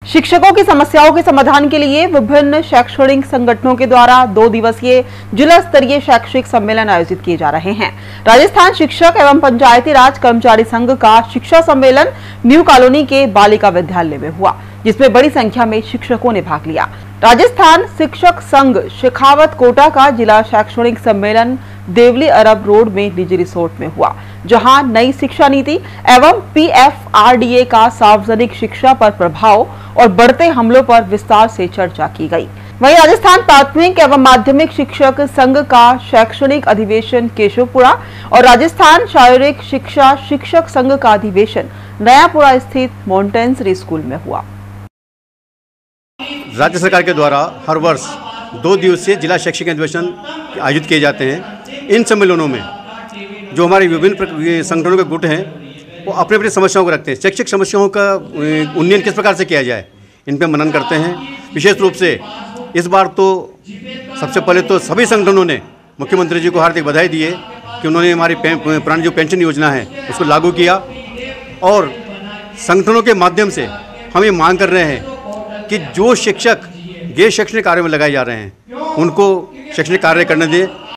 शिक्षकों की समस्याओं के समाधान के लिए विभिन्न शैक्षणिक संगठनों के द्वारा 2 दिवसीय जिला स्तरीय शैक्षिक सम्मेलन आयोजित किए जा रहे हैं। राजस्थान शिक्षक एवं पंचायती राज कर्मचारी संघ का शिक्षा सम्मेलन न्यू कॉलोनी के बालिका विद्यालय में हुआ, जिसमें बड़ी संख्या में शिक्षकों ने भाग लिया। राजस्थान शिक्षक संघ शेखावत कोटा का जिला शैक्षणिक सम्मेलन देवली अरब रोड में निजी रिसोर्ट में हुआ, जहां नई शिक्षा नीति एवं PFRDA का सार्वजनिक शिक्षा पर प्रभाव और बढ़ते हमलों पर विस्तार से चर्चा की गई। वहीं राजस्थान प्राथमिक एवं माध्यमिक शिक्षक संघ का शैक्षणिक अधिवेशन केशवपुरा और राजस्थान शारीरिक शिक्षा शिक्षक संघ का अधिवेशन नयापुरा स्थित मॉन्टेसरी स्कूल में हुआ। राज्य सरकार के द्वारा हर वर्ष 2 दिवसीय जिला शैक्षिक अधिवेशन आयोजित किए जाते हैं। इन सम्मेलनों में जो हमारे विभिन्न संगठनों के गुट हैं वो अपनी अपनी समस्याओं को रखते हैं। शैक्षिक समस्याओं का उन्नयन किस प्रकार से किया जाए, इन पर मनन करते हैं। विशेष रूप से इस बार तो सबसे पहले तो सभी संगठनों ने मुख्यमंत्री जी को हार्दिक बधाई दी है कि उन्होंने हमारी पुरानी जो पेंशन योजना है उसको लागू किया, और संगठनों के माध्यम से हम ये मांग कर रहे हैं कि जो शिक्षक गैर शैक्षणिक कार्य में लगाए जा रहे हैं उनको शैक्षणिक कार्य करने दें।